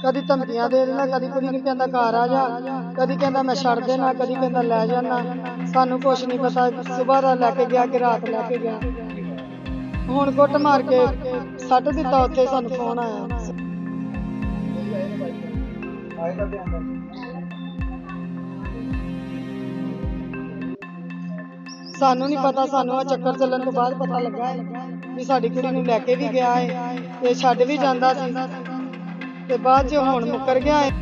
कदी धमकियां दे देना, कदी कुड़ी नूं कहंदा घर आ जा, कदी कहंदा मैं छड़ देना, कदी कहंदा लै जाना। सानू कुछ नहीं पता, सुबह दा लैके गया कि रात लैके गया। हुण कुट मार के सट दिता उत्थे, सानू फोन आया। सानू नहीं पता, सानू आ चक्कर चलन तो बाद पता लगा है भी साडी कुड़ी नूं लैके भी गया है ते छड्ड भी जांदा सी ते बाद च हुण मुकर गया है।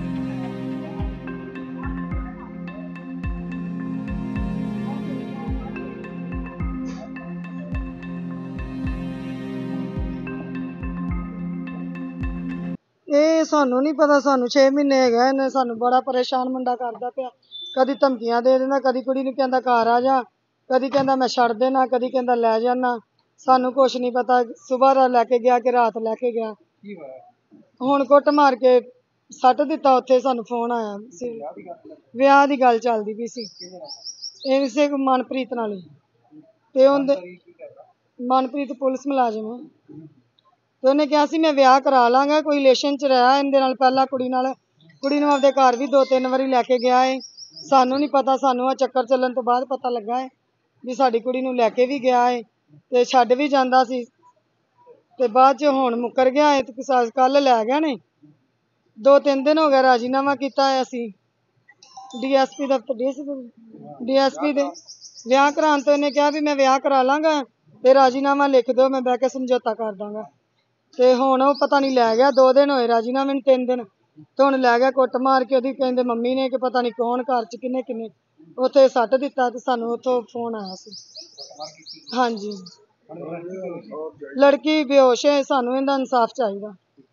ਇਹ ਸਾਨੂੰ नहीं पता, सानू 6 महीने है गए ने, सानू बड़ा परेशान मुंडा करदा पिया। कदी धमकियां दे देना, कदी कुड़ी नूं कहंदा घर आ जा, कदी कहंदा मैं छड़ देना, कदी कहंदा लै जाना। सानू कुछ नहीं पता, सुबह दा लैके गया कि रात लैके गया। हुण कुट मार के सट दिता उत्थे, सानू फोन आया सी। विआह दी गल चलदी पई सी, इसे मनप्रीत नाल ते उहदे मनप्रीत पुलिस मुलाजम है ते उहने कहा सी मैं विआह करा लांगा, कोई रिलेशन च रहा इहदे नाल पहला कुड़ी नाल। कुड़ी नूं आपदे घर भी 2-3 वारी लैके गया है। सानू नहीं पता, सानू आ चक्कर चलन तो बाद पता लगा है भी साडी कुड़ी नूं लैके भी गया है ते छड्ड भी जांदा सी ते बाद च हुण मुकर गया है ते कल लै गए ने। 2-3 दिन हो गए राजीनामा कीता है असीं DSP दफ्तर DSP दे विआह कराउण तो इहने कहा भी मैं विआह करा लांगा ते राजीनामा लिख दो, मैं बह के समझौता कर दांगा। ते हुण ओह पता नहीं लै गया, 2 दिन होए राजीनामे नूं, 3 दिन ते हुण लै गया कुट मार के। ओहदी कहंदे मम्मी ने कि पता नहीं कौन घर च किन्ने किन्ने उत्थे सट दिता ते सानू उत्थों फोन आया सी। हाँ जी, लड़की बेहोश है, सानू इहदा इंसाफ चाहिदा।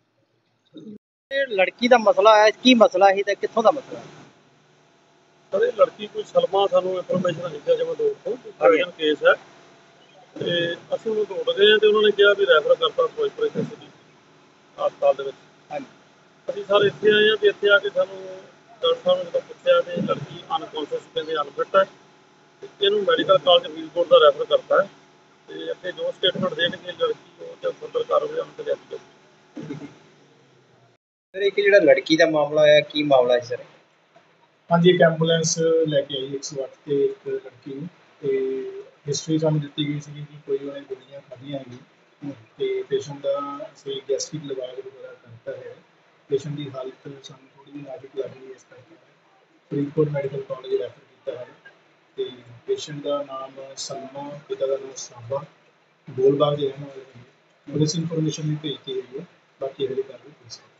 लड़की दा मसला है, की मसला ही ते कित्थों दा मसला है? सर ये लड़की कोई सलमा सानू इन्फॉर्मेशन आई है जब दौड़ तो प्रोविजन केस है ਤੇ ਅਸੀਂ ਉਹਨੂੰ ਦੌੜ ਗਏ ਤੇ ਉਹਨਾਂ ਨੇ ਕਿਹਾ ਵੀ ਰੈਫਰ ਕਰਤਾ ਫਿਰੋਜ਼ਪੁਰ ਸਿਟੀ ਹਸਪਤਾਲ ਦੇ ਵਿੱਚ। ਹਾਂਜੀ ਅਸੀਂ ਸਾਰੇ ਇੱਥੇ ਆਏ ਹਾਂ ਤੇ ਇੱਥੇ ਆ ਕੇ ਸਾਨੂੰ ਡਾਕਟਰ ਸਾਹਿਬ ਨੇ ਜਦੋਂ ਪੁੱਛਿਆ ਤੇ ਲੜਕੀ ਅਨਕੌਂਸ਼ੀਅਸ ਕਹਿੰਦੇ ਅਨਫਿਟ ਹੈ ਤੇ ਇਹਨੂੰ ਮੈਡੀਕਲ ਕਾਲਜ ਫਰੀਦਕੋਟ ਦਾ ਰੈਫਰ ਕਰਤਾ ਹੈ ਤੇ ਅੱਗੇ ਜੋ ਸਟੇਟਮੈਂਟ ਦੇਣਗੇ ਲੜਕੀ ਉਹ ਤੇ ਫਰਦਰ ਕਾਰਵਾਈ ਉਹਨਾਂ ਤੇ ਲਿਆਂਦੀ ਜਾਊਗੀ। ਸਰ ਇੱਕ ਜਿਹੜਾ ਲੜਕੀ ਦਾ ਮਾਮਲਾ ਹੋਇਆ, ਕੀ ਮਾਮਲਾ ਹੈ ਸਰ? ਹਾਂਜੀ ਇੱਕ ਐਂਬੂਲੈਂਸ ਲੈ ਕੇ ਆਈ 108 ਤੇ ਇੱਕ ਲੜਕੀ ਨੂੰ ਤੇ हिस्ट्री सानू दी गई थी कि कोई उन्हें गोलियां खादियां हैं तो पेशेंट का सही गैस्ट्रिक लवाज वगैरह करता है। पेशेंट की हालत सानू थोड़ी नाजुक लग रही है, इस करके फरीदकोट मैडिकल कॉलेज रैफर किया है। तो पेशेंट का नाम सलमा, पिता का नाम साबा, गोलबाग के रहने वाले हैं। पुलिस इन्फॉर्मेशन भी भेजती है, बाकी अगली कार्रवाई।